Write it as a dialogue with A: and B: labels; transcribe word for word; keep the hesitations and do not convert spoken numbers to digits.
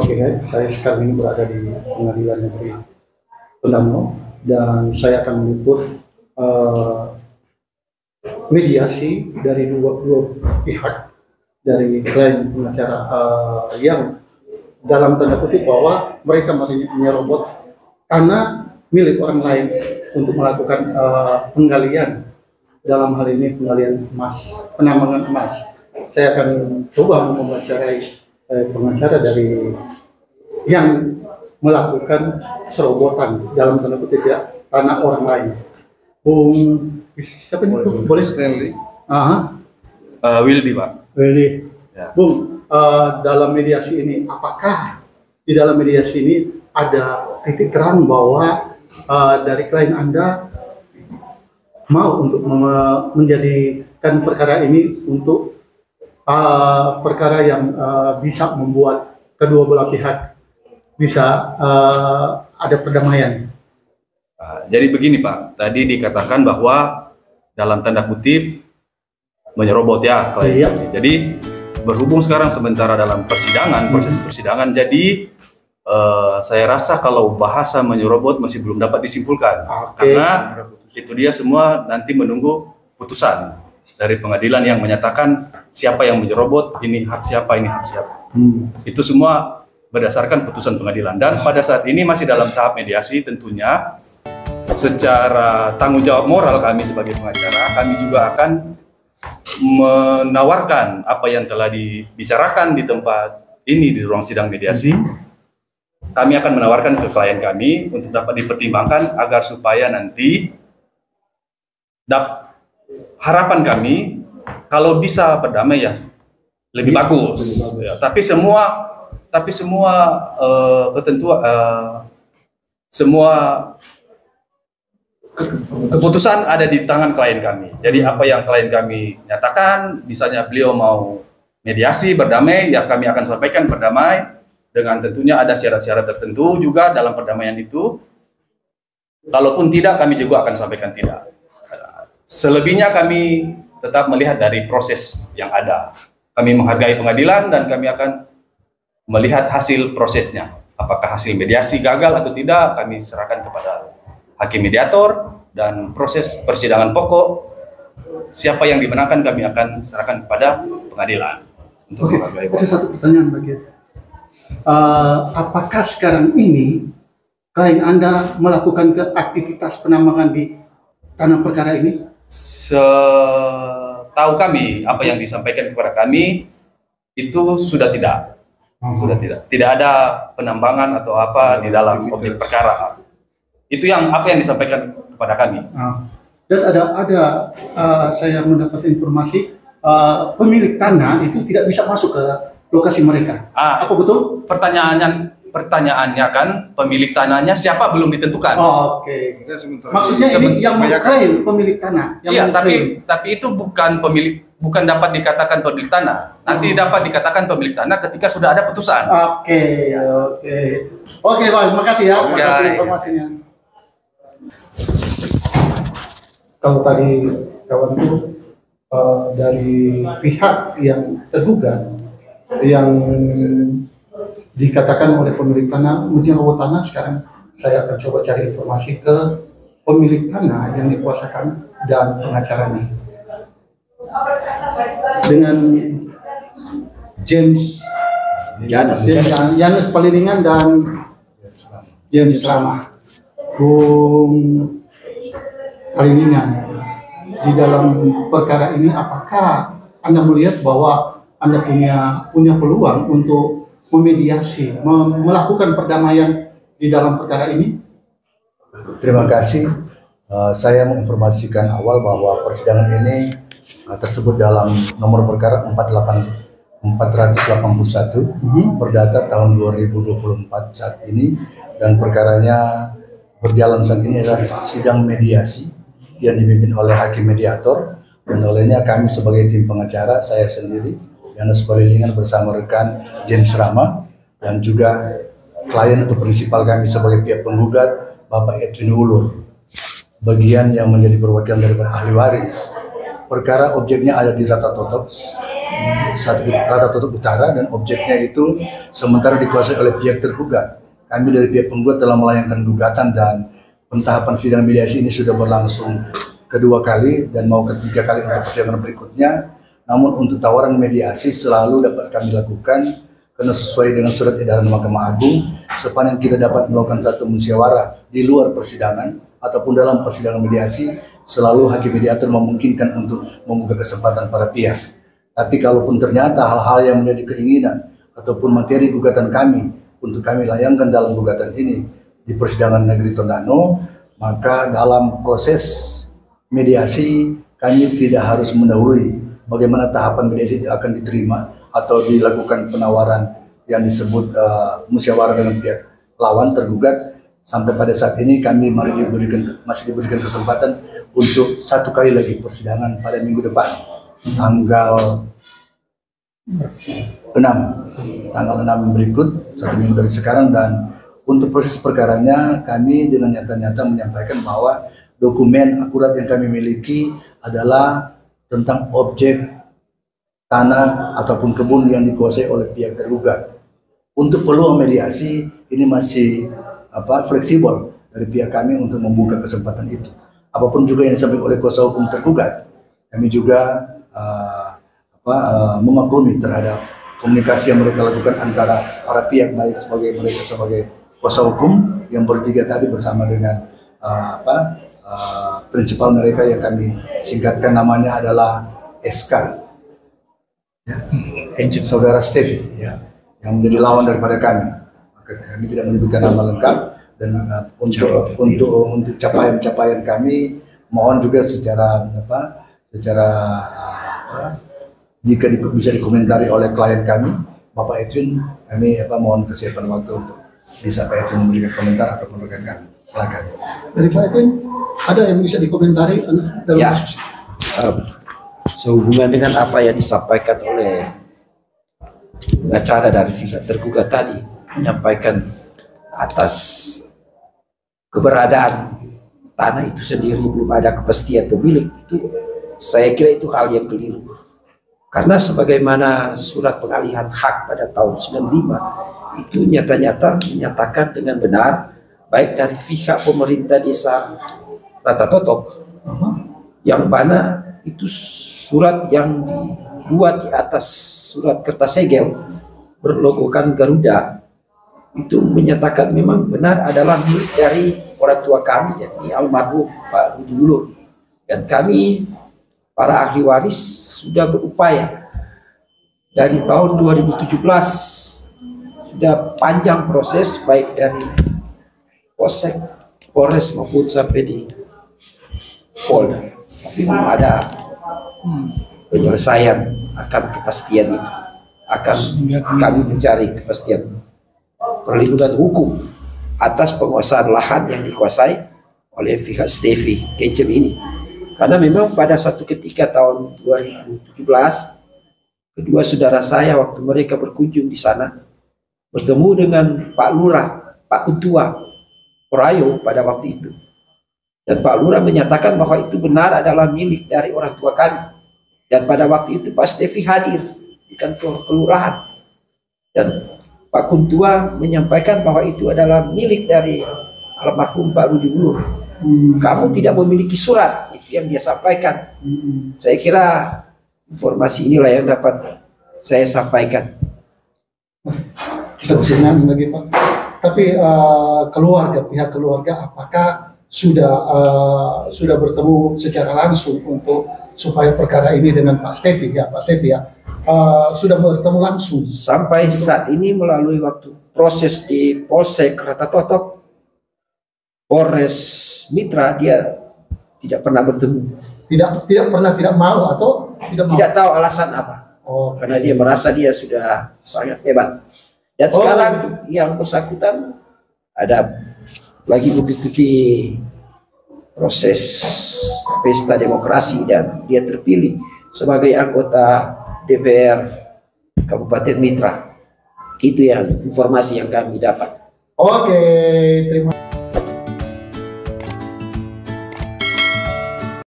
A: Oke guys, saya sekarang ini berada di Pengadilan Negeri Tondano dan saya akan meliput uh, mediasi dari dua, dua pihak, dari klien pengacara uh, yang dalam tanda kutip bahwa mereka menyerobot tanah milik orang lain untuk melakukan uh, penggalian, dalam hal ini penggalian emas, penambangan emas. Saya akan coba mewawancarai Eh, pengacara dari yang melakukan serobotan dalam tanda kutip ya tanah orang lain. Bung siapa ini? Boleh, boleh?
B: Stanley.
A: Aha.
B: Uh, Wildy, Pak.
A: Wildy.
B: Ya.
A: Bung, uh, dalam mediasi ini, apakah di dalam mediasi ini ada titik terang bahwa uh, dari klien Anda mau untuk menjadikan perkara ini untuk Uh, perkara yang uh, bisa membuat kedua belah pihak bisa uh, ada perdamaian.
B: Uh, jadi begini Pak, tadi dikatakan bahwa dalam tanda kutip menyerobot ya klien. Iya. Jadi berhubung sekarang sementara dalam persidangan, proses hmm. persidangan, jadi uh, saya rasa kalau bahasa menyerobot masih belum dapat disimpulkan. Okay. Karena itu dia semua nanti menunggu putusan dari pengadilan yang menyatakan siapa yang menyerobot, ini hak siapa, ini hak siapa. Hmm. Itu semua berdasarkan putusan pengadilan. Dan pada saat ini masih dalam tahap mediasi, tentunya secara tanggung jawab moral kami sebagai pengacara, kami juga akan menawarkan apa yang telah dibicarakan di tempat ini, di ruang sidang mediasi. Hmm. Kami akan menawarkan ke klien kami untuk dapat dipertimbangkan agar supaya nanti dapat, harapan kami kalau bisa berdamai ya lebih ya, bagus. Lebih ya, tapi semua tapi semua uh, ketentuan uh, semua ke keputusan ada di tangan klien kami. Jadi apa yang klien kami nyatakan, misalnya beliau mau mediasi berdamai, ya kami akan sampaikan berdamai dengan tentunya ada syarat-syarat tertentu juga dalam perdamaian itu. Kalaupun tidak, kami juga akan sampaikan tidak. Selebihnya kami tetap melihat dari proses yang ada. Kami menghargai pengadilan dan kami akan melihat hasil prosesnya. Apakah hasil mediasi gagal atau tidak, kami serahkan kepada hakim mediator, dan proses persidangan pokok siapa yang dimenangkan kami akan serahkan kepada pengadilan. Untuk
A: Oke, ada satu pertanyaan lagi. Uh, apakah sekarang ini klien Anda melakukan ke aktivitas penambangan di tanah perkara ini?
B: Setahu kami, apa yang disampaikan kepada kami itu sudah tidak, uh-huh. sudah tidak, tidak ada penambangan atau apa di dalam objek perkara. Itu yang apa yang disampaikan kepada kami.
A: Uh. Dan ada ada uh, saya mendapat informasi uh, pemilik tanah itu tidak bisa masuk ke lokasi mereka.
B: Ah,
A: apa betul?
B: Pertanyaannya pertanyaannya kan pemilik tanahnya siapa belum ditentukan.
A: Oh, Oke. Okay. Maksudnya ini yang mengklaim pemilik tanah. Yang
B: iya, tapi tapi itu bukan pemilik, bukan dapat dikatakan pemilik tanah. Nanti oh. dapat dikatakan pemilik tanah ketika sudah ada putusan.
A: Oke, oke, oke, Pak. Makasih ya, okay. Makasih informasinya. Kalau tadi kawanku uh, dari pihak yang terduga yang dikatakan oleh pemilik tanah menyerobot tanah, sekarang saya akan coba cari informasi ke pemilik tanah yang dikuasakan dan pengacaranya dengan James Janus, Janus Palilingan dan James Rama. Bung Palilingan, di dalam perkara ini apakah Anda melihat bahwa Anda punya punya peluang untuk memediasi, melakukan perdamaian di dalam perkara ini?
C: Terima kasih. Uh, saya menginformasikan awal bahwa persidangan ini uh, tersebut dalam nomor perkara empat delapan empat delapan satu mm-hmm. perdata tahun dua ribu dua puluh empat saat ini, dan perkaranya berjalan saat ini adalah sidang mediasi yang dipimpin oleh hakim mediator, dan olehnya kami sebagai tim pengacara, saya sendiri Janus Palilingan bersama rekan James Rama, dan juga klien atau prinsipal kami sebagai pihak penggugat Bapak Edwin Ulur, bagian yang menjadi perwakilan dari ahli waris. Perkara objeknya ada di Rata Totoks satu Rata Totok Utara dan objeknya itu sementara dikuasai oleh pihak tergugat. Kami dari pihak penggugat telah melayangkan gugatan dan pentahapan sidang mediasi ini sudah berlangsung kedua kali dan mau ketiga kali untuk persidangan berikutnya. Namun untuk tawaran mediasi selalu dapat kami lakukan karena sesuai dengan surat edaran Mahkamah Agung, sepanjang kita dapat melakukan satu musyawarah di luar persidangan ataupun dalam persidangan mediasi, selalu hakim mediator memungkinkan untuk membuka kesempatan para pihak. Tapi kalaupun ternyata hal-hal yang menjadi keinginan ataupun materi gugatan kami untuk kami layangkan dalam gugatan ini di persidangan negeri Tondano, maka dalam proses mediasi kami tidak harus mendahului bagaimana tahapan mediasi akan diterima atau dilakukan penawaran yang disebut uh, musyawarah dengan pihak lawan tergugat. Sampai pada saat ini kami masih diberikan, masih diberikan kesempatan untuk satu kali lagi persidangan pada minggu depan, tanggal enam, tanggal enam berikut, satu minggu dari sekarang. Dan untuk proses perkaranya kami dengan nyata-nyata menyampaikan bahwa dokumen akurat yang kami miliki adalah tentang objek tanah ataupun kebun yang dikuasai oleh pihak tergugat. Untuk peluang mediasi ini masih apa fleksibel dari pihak kami untuk membuka kesempatan itu. Apapun juga yang disampaikan oleh kuasa hukum tergugat, kami juga uh, apa, uh, memaklumi terhadap komunikasi yang mereka lakukan antara para pihak, baik sebagai mereka sebagai kuasa hukum yang bertiga tadi bersama dengan uh, apa uh, prinsipal mereka yang kami singkatkan namanya adalah S K. Ya, saudara Stevi, ya, yang menjadi lawan daripada kami. Maka kami tidak menyebutkan nama lengkap dan uh, untuk untuk untuk capaian-capaian kami mohon juga secara apa, secara uh, jika di, bisa dikomentari oleh klien kami, Bapak Edwin, kami apa mohon kesiapan waktu untuk bisa Pak Edwin memberikan komentar ataupun rekan kami. Silakan.
A: Dari Pak Edwin, ada yang bisa dikomentari dalam
D: ya.
A: kasus?
D: Um, Sehubungan dengan apa yang disampaikan oleh pengacara dari pihak tergugat tadi, menyampaikan atas keberadaan tanah itu sendiri belum ada kepastian pemilik, itu saya kira itu hal yang keliru. Karena sebagaimana surat pengalihan hak pada tahun sembilan puluh lima itu nyata-nyata menyatakan dengan benar, baik dari pihak pemerintah desa Rata Totok, yang mana itu surat yang dibuat di atas surat kertas segel berlogokan Garuda itu menyatakan memang benar adalah milik dari orang tua kami, yakni almarhum Pak Rudi Wulur. Dan kami para ahli waris sudah berupaya dari tahun dua ribu tujuh belas, sudah panjang proses baik dari Polsek, Polres maupun sampai di Polda, tapi belum ada penyelesaian akan kepastian itu. Akan kami mencari kepastian perlindungan hukum atas penguasaan lahan yang dikuasai oleh pihak Stevi Kencem ini. Karena memang pada satu ketika tahun dua ribu tujuh belas, kedua saudara saya waktu mereka berkunjung di sana bertemu dengan Pak Lurah, Pak Kuntua Porayo pada waktu itu. Dan Pak Lurah menyatakan bahwa itu benar adalah milik dari orang tua kami. Dan pada waktu itu Pak Stevi hadir di kantor kelurahan. Dan Pak Kuntua menyampaikan bahwa itu adalah milik dari almarhum Pak Rudi Wulur. Hmm. Kamu tidak memiliki surat, itu yang dia sampaikan. Hmm. Saya kira informasi inilah yang dapat saya sampaikan.
A: Kita usingan lagi Pak. Tapi uh, keluarga, pihak keluarga apakah sudah uh, sudah bertemu secara langsung untuk supaya perkara ini dengan Pak Stevi ya, Pak Stevi ya, uh, sudah bertemu langsung
D: sampai saat ini melalui waktu proses di Polsek Rata Totok, Polres Mitra, dia tidak pernah bertemu.
A: Tidak tidak pernah tidak mau atau tidak mau?
D: Tidak tahu alasan apa. Oh, karena dia merasa dia sudah sangat hebat. Dan oh, sekarang yang bersangkutan ada lagi mengikuti proses pesta demokrasi dan dia terpilih sebagai anggota D P R Kabupaten Mitra. Itu yang informasi yang kami dapat.
A: Oke, terima kasih.